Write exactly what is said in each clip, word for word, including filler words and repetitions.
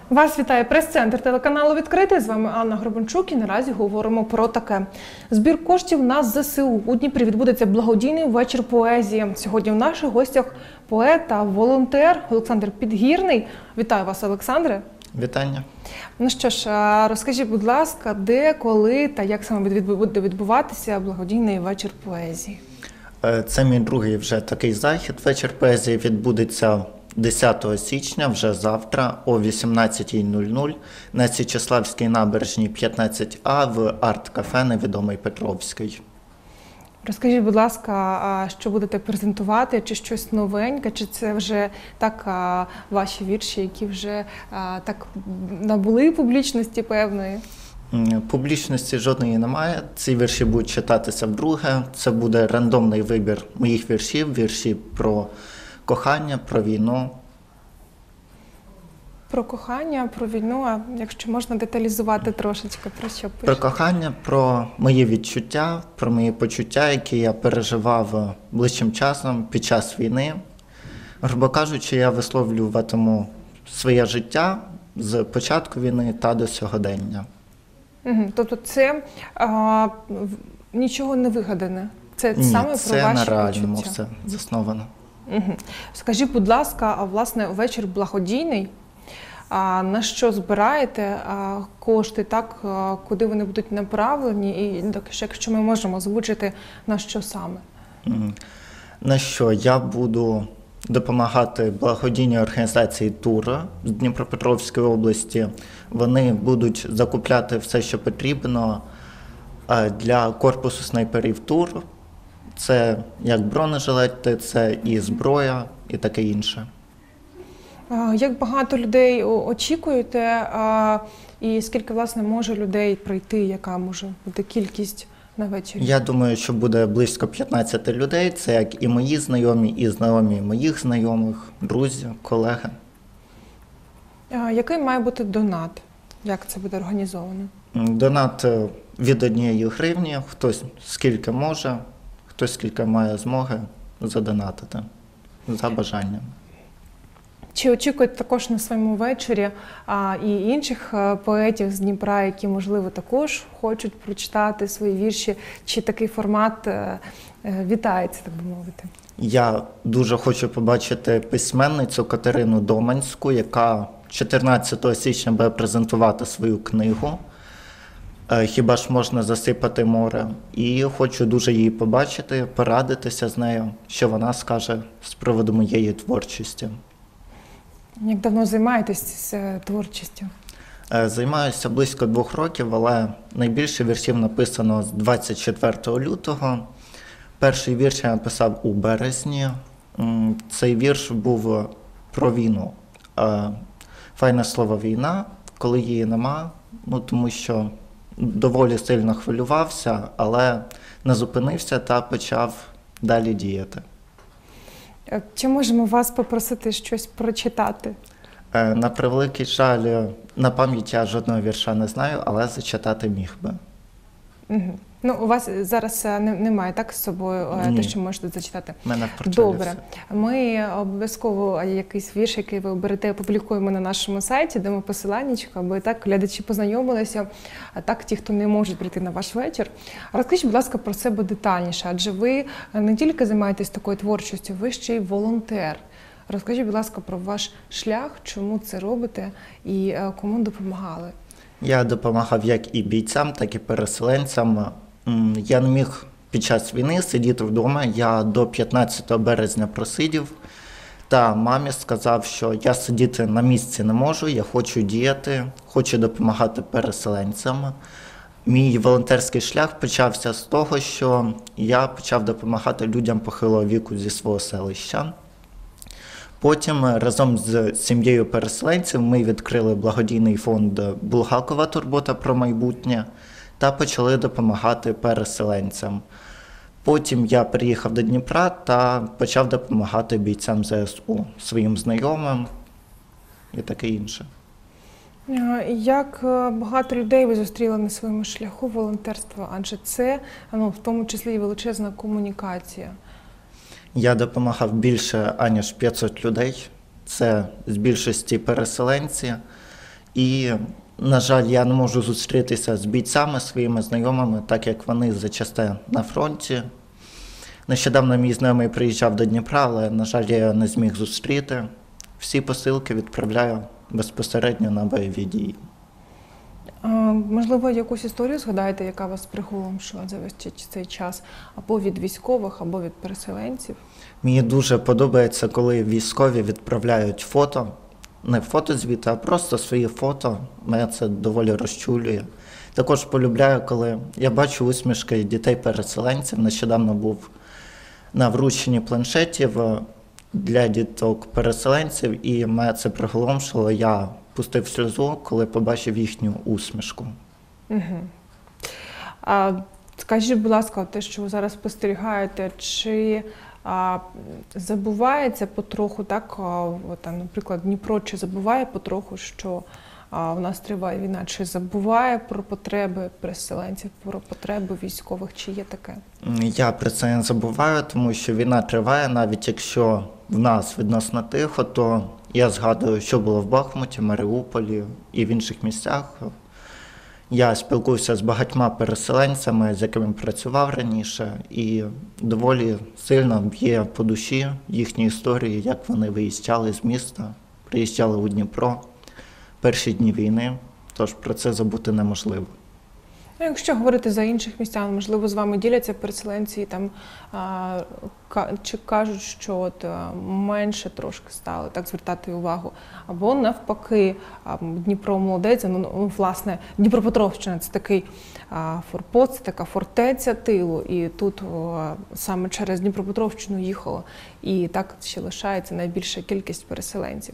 Вас вітає прес-центр телеканалу «Відкритий». З вами Анна Гребенчук і наразі говоримо про таке. Збір коштів на зе се у. У Дніпрі відбудеться благодійний вечір поезії. Сьогодні в наших гостях поет та волонтер Олександр Підгірний. Вітаю вас, Олександре. Вітання. Ну що ж, розкажіть, будь ласка, де, коли та як саме буде відбуватися благодійний вечір поезії? Це мій другий вже такий захід. Вечір поезії відбудеться десятого січня, вже завтра, о вісімнадцятій нуль нуль на Січеславській набережній п'ятнадцять А в арт-кафе «Невідомий Петровський». Розкажіть, будь ласка, що будете презентувати, чи щось новеньке, чи це вже так ваші вірші, які вже так набули публічності певної? Публічності жодної немає. Ці вірші будуть читатися вдруге. Це буде рандомний вибір моїх віршів, вірші про кохання, про війну. Про кохання, про війну, а якщо можна деталізувати трошечки, про що пишете? Про кохання, про мої відчуття, про мої почуття, які я переживав ближчим часом під час війни. Грубо кажучи, я висловлюватиму своє життя з початку війни та до сьогодення. Угу. Тобто це а, нічого не вигадане? Це Ні, саме це про ваші на реальному почуття? все засновано. Угу. Скажіть, будь ласка, а власне вечір благодійний. А на що збираєте а, кошти, так, а, куди вони будуть направлені? І так, якщо ми можемо озвучити, на що саме? На що? Я буду допомагати благодійній організації «Тура» з Дніпропетровської області. Вони будуть закупляти все, що потрібно для корпусу снайперів «Тур». Це як бронежилети, це і зброя, і таке інше. Як багато людей очікуєте, і скільки, власне, може людей прийти, яка може бути кількість на вечір? Я думаю, що буде близько п'ятнадцяти людей. Це як і мої знайомі, і знайомі моїх знайомих, друзі, колеги. Який має бути донат? Як це буде організовано? Донат від однієї гривні, хтось скільки може, хтось скільки має змоги задонатити за бажанням. Чи очікуєте також на своєму вечорі а, і інших а, поетів з Дніпра, які, можливо, також хочуть прочитати свої вірші? Чи такий формат а, вітається, так би мовити? Я дуже хочу побачити письменницю Катерину Доманську, яка чотирнадцятого січня буде презентувати свою книгу «Хіба ж можна засипати море?». І хочу дуже її побачити, порадитися з нею, що вона скаже з приводу моєї творчості. Як давно займаєтесь творчістю? Займаюся близько двох років, але найбільше віршів написано з двадцять четвертого лютого. Перший вірш я написав у березні. Цей вірш був про війну. Файне слово «війна», коли її нема, ну, тому що доволі сильно хвилювався, але не зупинився та почав далі діяти. Чи можемо вас попросити щось прочитати? На превеликий жаль, на пам'ять я жодного вірша не знаю, але зачитати міг би. Угу. Ну, у вас зараз немає, так, з собою Ні. те, що можете зачитати? У мене в портфелі Добре. все. Ми обов'язково якийсь вірш, який ви оберете, опублікуємо на нашому сайті, дамо посиланнячко, аби так глядачі познайомилися, а так ті, хто не можуть прийти на ваш вечір. Розкажіть, будь ласка, про себе детальніше, адже ви не тільки займаєтесь такою творчістю, ви ще й волонтер. Розкажіть, будь ласка, про ваш шлях, чому це робите і кому допомагали? Я допомагав як і бійцям, так і переселенцям. Я не міг під час війни сидіти вдома, я до п'ятнадцятого березня просидів, та мамі сказав, що я сидіти на місці не можу, я хочу діяти, хочу допомагати переселенцям. Мій волонтерський шлях почався з того, що я почав допомагати людям похилого віку зі свого селища. Потім разом з сім'єю переселенців ми відкрили благодійний фонд «Булгакова турбота про майбутнє» та почали допомагати переселенцям. Потім я приїхав до Дніпра та почав допомагати бійцям зе ес у, своїм знайомим і таке інше. Як багато людей ви зустріли на своєму шляху волонтерства, адже це, ну, в тому числі і величезна комунікація? Я допомагав більше, аніж п'ятсот людей. Це з більшості переселенці. І, на жаль, я не можу зустрітися з бійцями, своїми знайомими, так як вони зачасте на фронті. Нещодавно мій знайомий приїжджав до Дніпра, але, на жаль, я його не зміг зустріти. Всі посилки відправляю безпосередньо на бойові дії. А, можливо, якусь історію згадаєте, яка вас приголомшила за весь цей час? Або від військових, або від переселенців? Мені дуже подобається, коли військові відправляють фото, не фотозвіти, а просто свої фото. Мене це доволі розчулює. Також полюбляю, коли я бачу усмішки дітей-переселенців. Нещодавно був на врученні планшетів для діток-переселенців, і мене це приголомшило. Я пустив сльозу, коли побачив їхню усмішку. Угу. А, скажіть, будь ласка, те, що ви зараз спостерігаєте, чи а, забувається потроху, так, а, от, там, наприклад, Дніпро, чи забуває потроху, що а, у нас триває війна, чи забуває про потреби переселенців, про потреби військових, чи є таке? Я про це не забуваю, тому що війна триває, навіть якщо в нас відносно тихо, то я згадую, що було в Бахмуті, Маріуполі і в інших місцях. Я спілкуюся з багатьма переселенцями, з якими працював раніше, і доволі сильно б'є по душі їхні історії, як вони виїжджали з міста, приїжджали у Дніпро перші дні війни, тож про це забути неможливо. Ну, якщо говорити за інших містян, можливо, з вами діляться переселенці, там, а, ка, чи кажуть, що от, а, менше трошки стали так звертати увагу, або навпаки, а, Дніпро молодець, ну, ну власне, Дніпропетровщина – це такий а, форпост, це така фортеця тилу, і тут о, саме через Дніпропетровщину їхало, і так ще лишається найбільша кількість переселенців.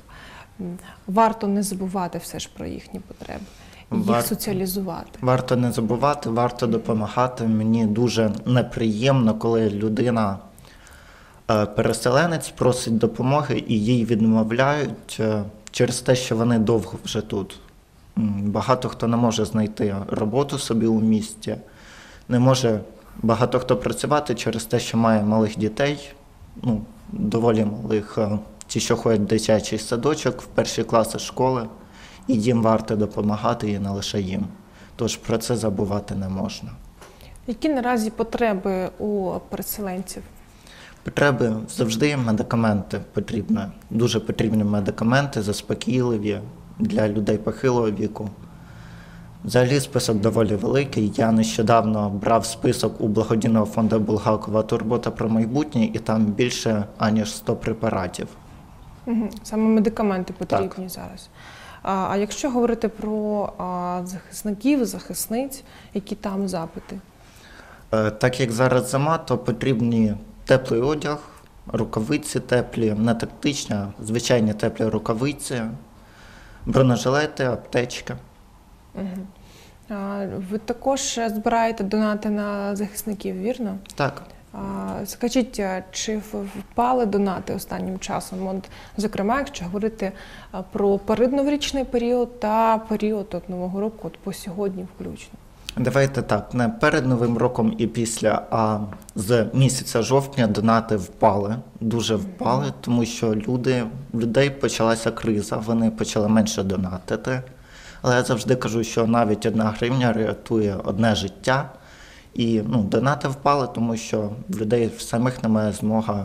Варто не забувати все ж про їхні потреби. Їх Вар... соціалізувати. Варто не забувати, варто допомагати. Мені дуже неприємно, коли людина, переселенець, просить допомоги і їй відмовляють через те, що вони довго вже тут. Багато хто не може знайти роботу собі у місті, не може багато хто працювати через те, що має малих дітей, ну, доволі малих, ті, що ходять в дитячий садочок, в перші класи школи. І їм варто допомагати, і не лише їм. Тож про це забувати не можна. Які наразі потреби у переселенців? Потреби завжди медикаменти потрібні. Дуже потрібні медикаменти, заспокійливі для людей похилого віку. Взагалі список доволі великий. Я нещодавно брав список у благодійного фонду Булгакова «Турбота про майбутнє», і там більше, аніж сто препаратів. Угу. Саме медикаменти потрібні Так. зараз. А, а якщо говорити про а, захисників, захисниць, які там запити? Е, так як зараз зима, то потрібні теплий одяг, рукавиці теплі, не тактичні, а звичайні теплі рукавиці, бронежилети, аптечки. Угу. А, ви також збираєте донати на захисників, вірно? Так. А, скажіть, чи впали донати останнім часом? От, зокрема, якщо говорити про передноворічний період та період от, Нового року, от по сьогодні включно. Давайте так, не перед Новим роком і після, а з місяця жовтня донати впали, дуже впали, тому що люди, людей почалася криза, вони почали менше донатити. Але я завжди кажу, що навіть одна гривня рятує одне життя. І ну, донати впали, тому що в людей самих немає змоги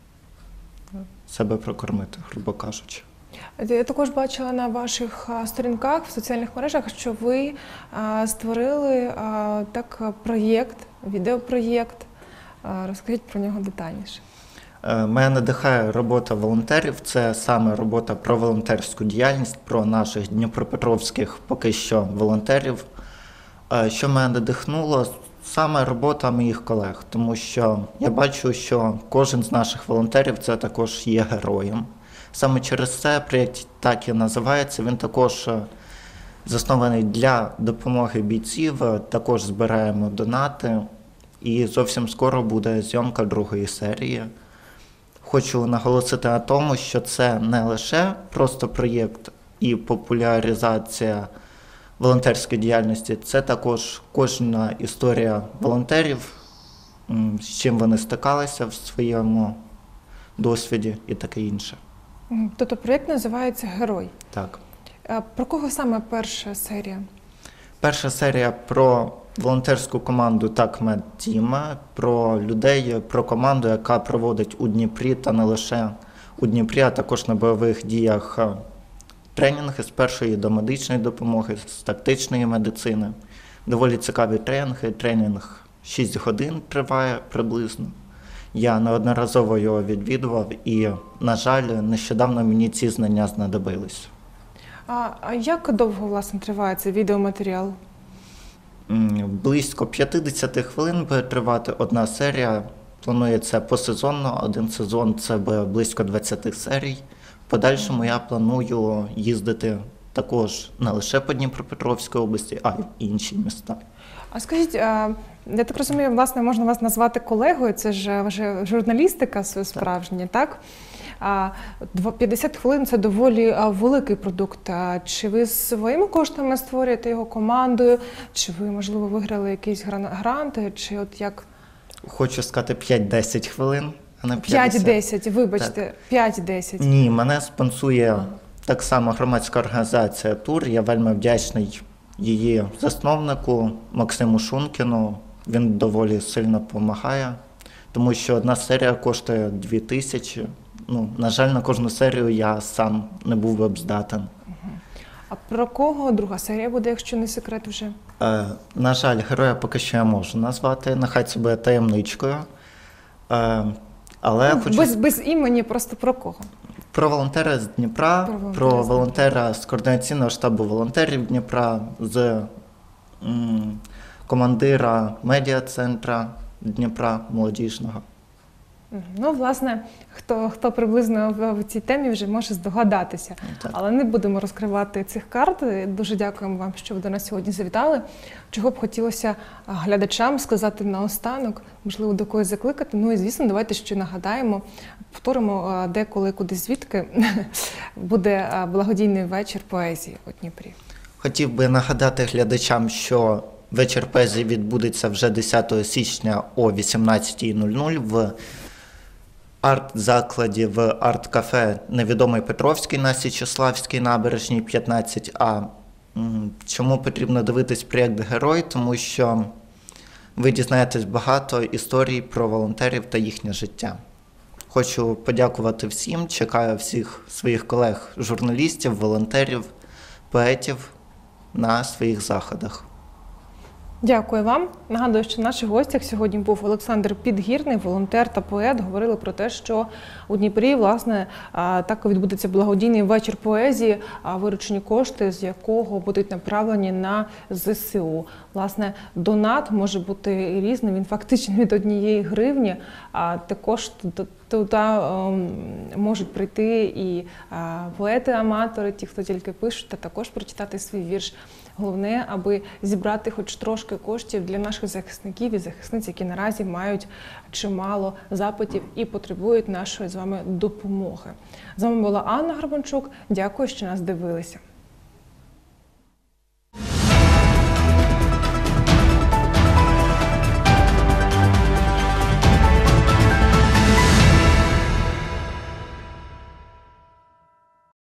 себе прокормити, грубо кажучи. Я також бачила на ваших сторінках в соціальних мережах, що ви створили так проєкт, відеопроєкт. Розкажіть про нього детальніше. Мене надихає робота волонтерів, це саме робота про волонтерську діяльність, про наших дніпропетровських поки що волонтерів. Що мене надихнуло? Саме робота моїх колег, тому що я бачу, що кожен з наших волонтерів це також є героєм. Саме через це проєкт так і називається, він також заснований для допомоги бійців, також збираємо донати і зовсім скоро буде зйомка другої серії. Хочу наголосити на тому, що це не лише просто проєкт і популяризація волонтерської діяльності, це також кожна історія волонтерів, з чим вони стикалися в своєму досвіді і таке інше. Тобто проєкт називається «Герой». Так. А про кого саме перша серія? Перша серія про волонтерську команду «Так Мед Тіма», про людей, про команду, яка проводить у Дніпрі та не лише у Дніпрі, а також на бойових діях тренінги з першої до медичної допомоги, з тактичної медицини. Доволі цікаві тренінги. Тренінг шість годин триває приблизно. Я неодноразово його відвідував і, на жаль, нещодавно мені ці знання знадобились. А, а як довго, власне, триває цей відеоматеріал? М, Близько п'ятдесят хвилин буде тривати одна серія. Планується посезонно, один сезон – це буде близько двадцять серій. В подальшому я планую їздити також не лише по Дніпропетровській області, а й в інші міста. А скажіть, а, я так розумію, власне, можна вас назвати колегою, це ж вже журналістика справжня, так? А дв- п'ятдесят хвилин – це доволі а, великий продукт. А чи ви своїми коштами створюєте його командою, чи ви, можливо, виграли якісь гран- гранти, чи от як? Хочу сказати п'ять-десять хвилин, а не п'ятдесят. п'ять-десять, вибачте, п'ять-десять. Ні, мене спонсує так само громадська організація «Тур». Я вельми вдячний її засновнику Максиму Шункіну. Він доволі сильно допомагає, тому що одна серія коштує дві тисячі. Ну, на жаль, на кожну серію я сам не був би б здатен. А про кого друга серія буде, якщо не секрет вже? Е, на жаль, героя поки що я можу назвати, нехай це буде таємничкою. Е, але Ну, хочу... без, без імені, просто про кого? Про волонтера з Дніпра, Про волонтера про з волонтера з координаційного штабу волонтерів Дніпра, з м, командира медіа-центра Дніпра молодіжного. Мгм. Ну, власне, хто, хто приблизно в, в цій темі вже може здогадатися. Так. Але не будемо розкривати цих карт. Дуже дякуємо вам, що ви до нас сьогодні завітали. Чого б хотілося а, глядачам сказати наостанок, можливо, до когось закликати. Ну і, звісно, давайте ще нагадаємо, повторимо, а, де, коли, куди, звідки буде а, благодійний вечір поезії у Дніпрі. Хотів би нагадати глядачам, що вечір поезії відбудеться вже десятого січня о вісімнадцятій нуль нуль в арт-закладі в арт-кафе «Невідомий Петровський» на Січеславській набережній п'ятнадцять А. М, Чому потрібно дивитись проєкт «Герой»? Тому що ви дізнаєтесь багато історій про волонтерів та їхнє життя. Хочу подякувати всім, чекаю всіх своїх колег-журналістів, волонтерів, поетів на своїх заходах. Дякую вам. Нагадую, що в наших гостях сьогодні був Олександр Підгірний, волонтер та поет. Говорили про те, що у Дніпрі, власне, а, так відбудеться благодійний вечір поезії, а виручені кошти з якого будуть направлені на зе се у. Власне, донат може бути різним, він фактично від однієї гривні, а також т- туди ем, можуть прийти і а, поети-аматори, ті, хто тільки пишуть, та також прочитати свій вірш. Головне, аби зібрати хоч трошки коштів для наших захисників і захисниць, які наразі мають чимало запитів і потребують нашої з вами допомоги. З вами була Анна Гарбанчук. Дякую, що нас дивилися.